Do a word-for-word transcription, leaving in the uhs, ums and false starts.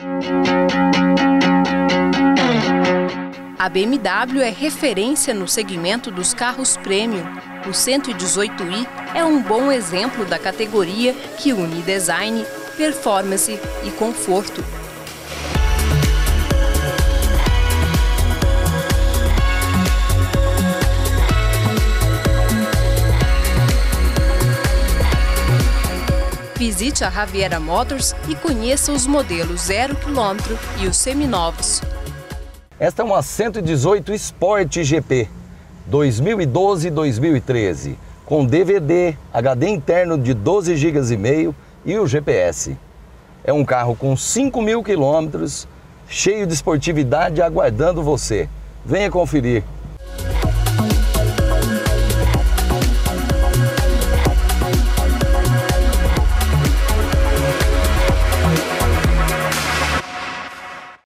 A B M W é referência no segmento dos carros premium. O cento e dezoito i é um bom exemplo da categoria que une design, performance e conforto. Visite a Javiera Motors e conheça os modelos zero quilômetro e os seminovos. Esta é uma cento e dezoito Sport G P dois mil e doze e dois mil e treze, com D V D, H D interno de doze gigas e meio e o G P S. É um carro com cinco mil quilômetros, cheio de esportividade aguardando você. Venha conferir.